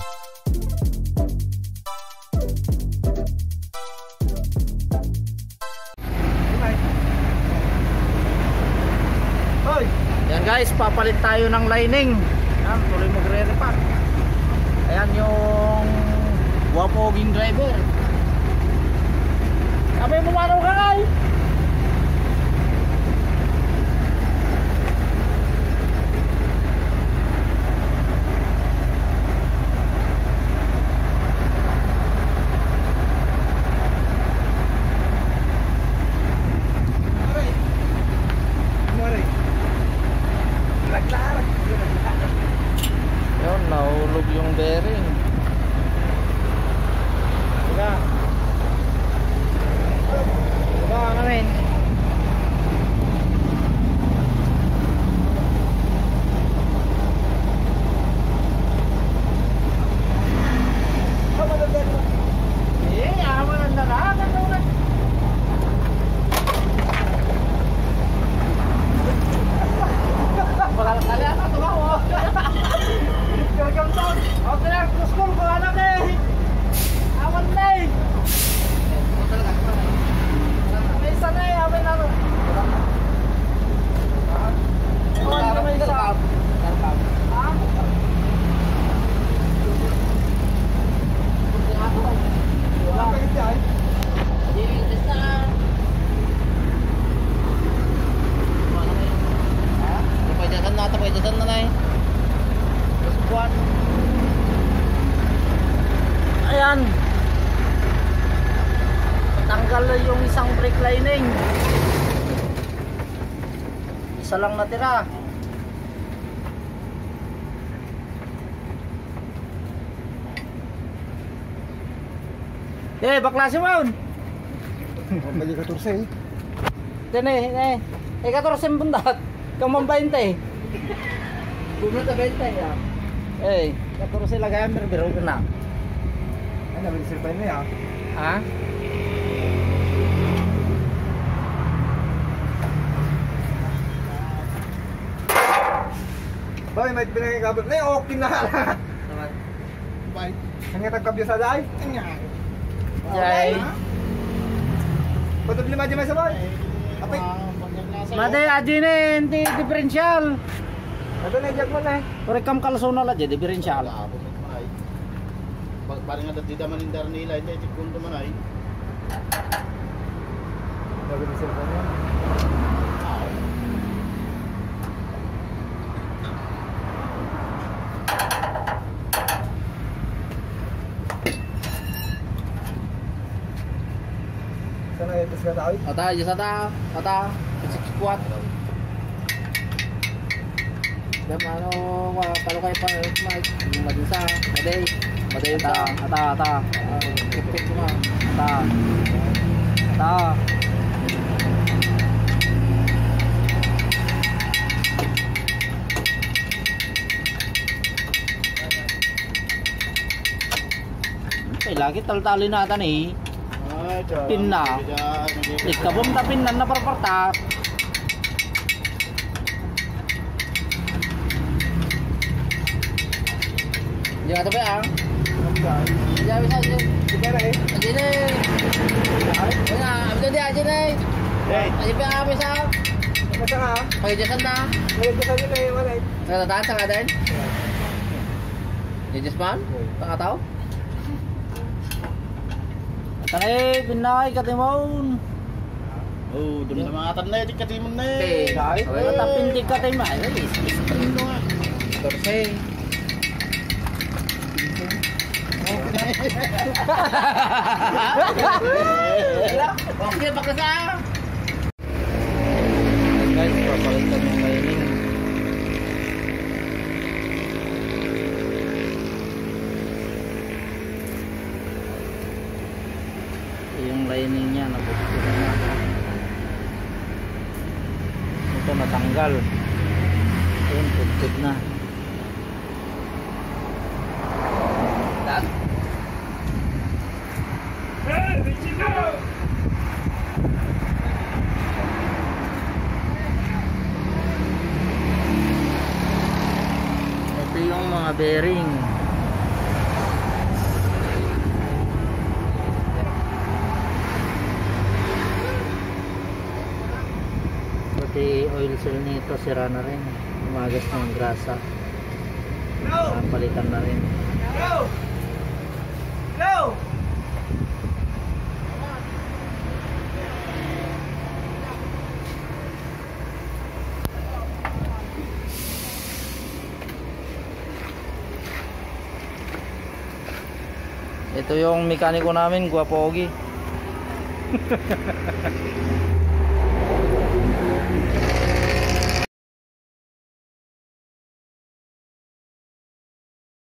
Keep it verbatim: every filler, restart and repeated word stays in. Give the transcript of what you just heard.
Yan guys, papalit tayo ng lining. Yan, tuloy magre-repack. Ayan yung wapoging driver. Sabi mo maraw ka kay? Yun, nahulog yung bearing. Diba? Diba namin? Eh, aman ang nalakan naman. Wala lang kaya na, tumawa. Welcome to. Okay na, school ko anak eh. Awan na eh. May isa na eh, amin na. Awan na may isa. Ha? Ayan, tanggal yung isang brake lining, isa lang natira. Eh, bakla si Maun. Bali katorse eh. Dene, eh, eh katorse bundat. Kamang twenty. Bumili ta twenty ya. Eh, katorse lagayan berbero kena. Ano ba sir pa niya? Ha? Boy, may pinangay kabel. Nay, okay na. Naman. Bye. Ang nagkabyo sa day? Anya. Jay. Pato lima di may sabay. Apay. Made adine enti differential. Ato na jag mo na. Ore kam kalsona la je differential. Parang ada tidak menindar nilai dia cikun teman ay. Bago ni sir pa niya. Sana ito sa tao. Ata aja sata, ata kuat. Dan ano, kalau kayak pa Mike, madisa, maday, maday ata, ata, ata, kipik cuma, ata, ata. Eh, lagi tal-tali natin eh. Pin na. Ikabom ta pin na naparparta. Jangan tapi ang. Jangan bisa aja. Kita na eh. Aja deh. Wala, abdo dia aja deh. Hey. Aja pa bisa. Masa ka? Pakai jasan na. May kita din eh wala eh. Nagtataan sa kadan. Jejes man? Tak tahu. Tanay, pinay katimon. Oh, dun sa mga tanay di katimon na Eh, eh. wala tapin di katimon. Ay, spring do nga. Torse. Okay, bakasa. Guys, papalitan yung lining. Yung lining niya nabukod na. Ito natanggal. Ayun, putput na. Dad? Ito yung mga bearing. diesel nito sira na rin. Umagas na yung grasa. Ah, palitan na rin. Go! Go! Ito yung mekaniko namin, Guapogi.